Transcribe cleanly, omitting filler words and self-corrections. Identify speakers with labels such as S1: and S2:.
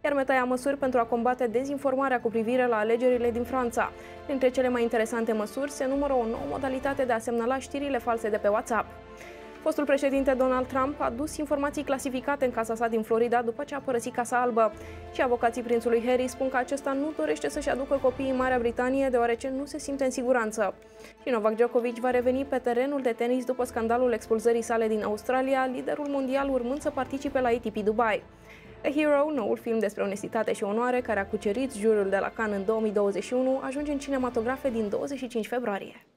S1: iar Meta ia măsuri pentru a combate dezinformarea cu privire la alegerile din Franța. Printre cele mai interesante măsuri se numără o nouă modalitate de a semnala știrile false de pe WhatsApp. Fostul președinte Donald Trump a dus informații clasificate în casa sa din Florida după ce a părăsit Casa Albă. Și avocații prințului Harry spun că acesta nu dorește să-și aducă copiii în Marea Britanie deoarece nu se simte în siguranță. Și Novak Djokovic va reveni pe terenul de tenis după scandalul expulzării sale din Australia, liderul mondial urmând să participe la ATP Dubai. A Hero, noul film despre onestitate și onoare care a cucerit juriul de la Cannes în 2021, ajunge în cinematografe din 25 februarie.